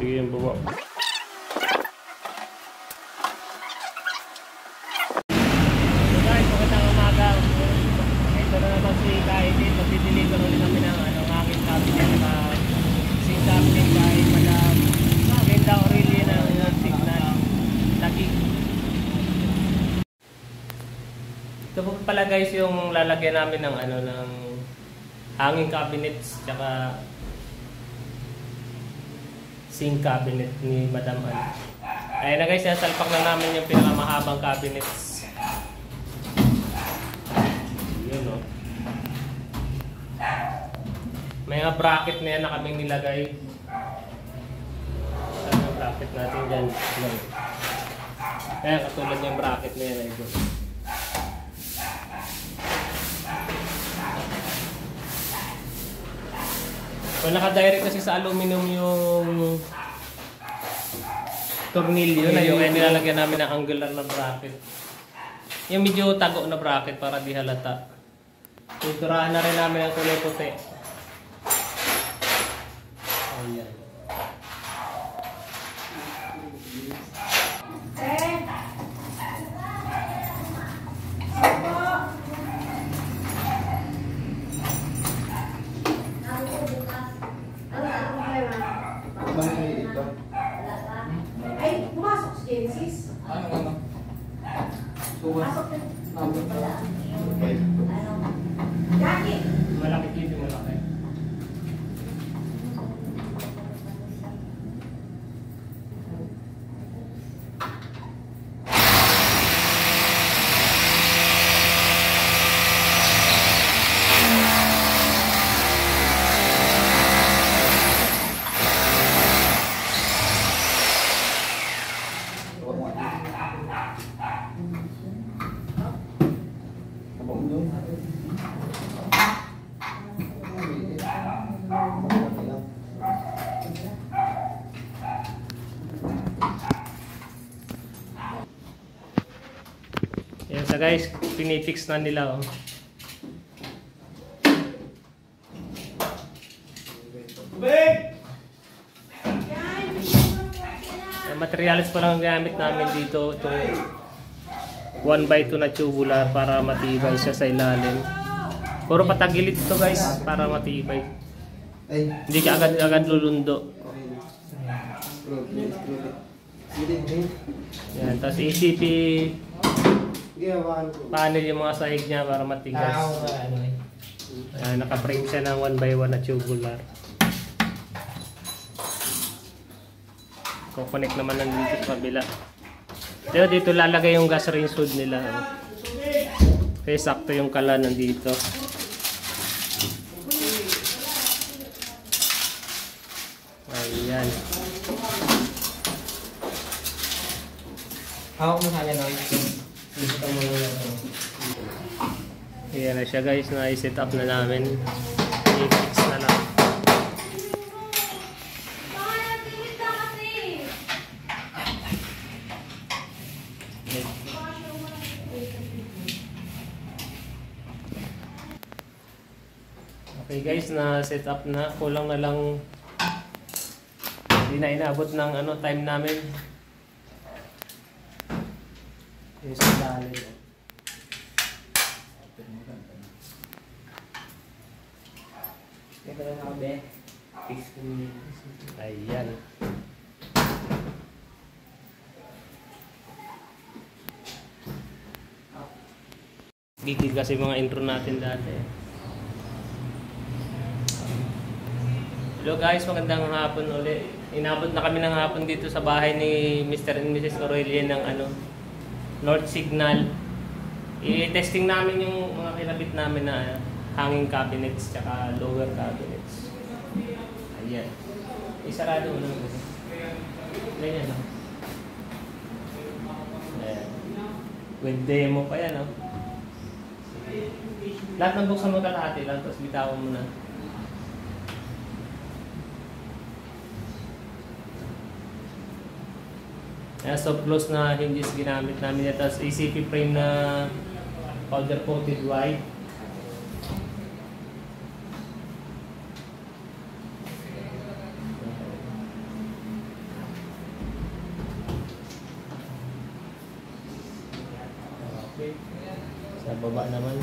Sige yung baba. So guys, magandang umaga. Ito na naman si Kaidin. Magdideliver ulit kami ng aking cabinet na sing cabinet kay Madam Brenda Aurelia ng Signal Lagi. Ito po pala guys yung lalagyan namin ng ng hanging cabinets tsaka sink cabinet ni Madam Ann. Ayun na guys, nasalpak na namin yung pinakamahabang cabinets. Yun o. May mga bracket na yan na kaming nilagay. Saan yung bracket natin dyan? Kaya katulad yung bracket na yan ay doon. So naka-direct kasi sa aluminum yung tornilyo na yung nilalagyan namin ng angular na bracket. Yung medyo tago na bracket para di halata. Tuturahan na rin namin ang kulay puti. Ayan. Ay, pumasok si Genesis. Ano? Pumasok na. Jackie! Malaki dito, malaki. Yan sa guys, pinifix na nila oh. Yung materials pa lang ang gamit namin dito, itong 1x2 na tubular para matibay siya sa ilalim. Puro patagilid ito guys para matibay. Hindi ka agad lulundo. Yan, tapos ECP panel yung mga sahig niya para matigas. Naka-frame siya ng 1x1 na tubular. Kukonek naman nandito sa kabila. Pero dito lalagay yung gas range hood nila. Kaya sakto yung kala nandito. Ayan. Hawak mo sa akin, no? Ayan na siya guys, na-set up na namin. I-fix na lang. Okay guys, na-set up na. Kulang na lang. Hindi na inaabot ng time namin. Yung sa lalim. Ito lang ako, be. Ayan. Gigil kasi mga intro natin dati. Hello guys, magandang hapon ulit. Inabot na kami ng hapon dito sa bahay ni Mr. and Mrs. Aurelia ng North Signal. I-testing namin yung mga kinabit namin na hanging cabinets tsaka lower cabinets. Ayan. Isarado mo lang. Ganyan no? Ayan. With demo pa yan no? Lahat ng buksan mo kalahati lang tapos bitawan mo na. Soft close na hinges ginamit namin at tapos ACP frame na powder coated white. display. Sa baba naman.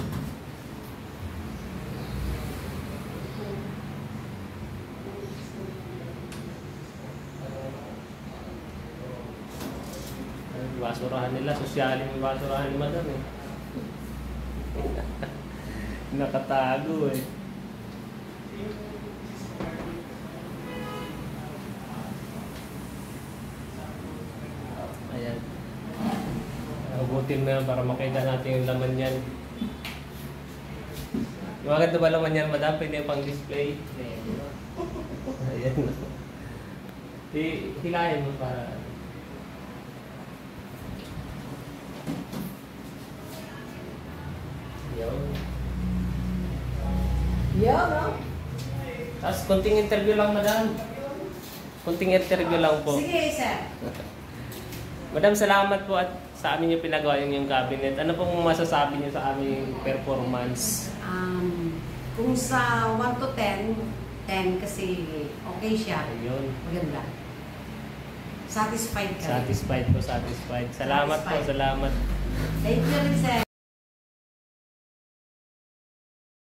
Basurahan nila, sosyalin yung basurahan ni Madam eh. Nakatago eh. Ayan. Abutin mo yan para makita natin yung laman yan. Maganda ba laman yan, Madam? Pwede pang display. Ayan. Hilahin mo para... no? Tapos, konting interview lang, Madam. Konting interview lang po. Sige, sir. Madam, salamat po at sa amin yung pinagawa yung cabinet. Ano pong masasabi niyo sa aming performance? Kung sa 1 to 10, 10 kasi okay siya. Ayun. Maganda. Satisfied ka. Satisfied po, satisfied. Salamat po, Satisfied. salamat. Thank you, sir.